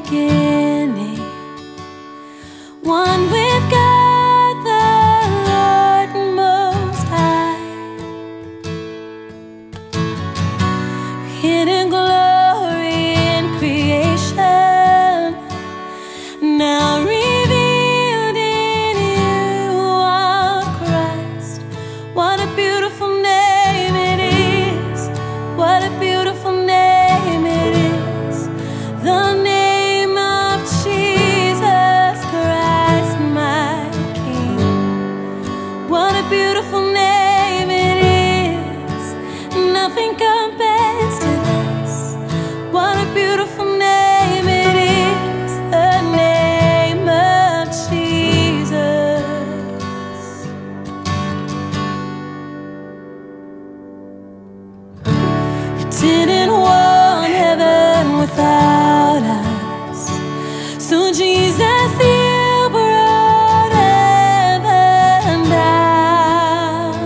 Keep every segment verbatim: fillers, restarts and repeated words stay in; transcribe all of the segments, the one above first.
beginning, one with God the Lord Most High, hidden glory in creation, now revealed in you are Christ. What a beautiful name it is, what a beautiful name it is, the name of Jesus Christ my King. What a beautiful name it is, nothing compares to this. What a beautiful name it is, the name of Jesus. You didn't want heaven without us, so Jesus, you brought heaven down.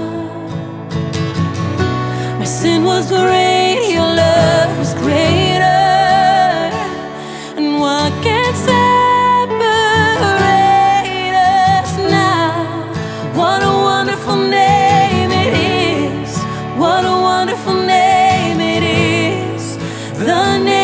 My sin was great, your love was greater, and what can separate us now? What a wonderful name it is, what a wonderful name it is, the name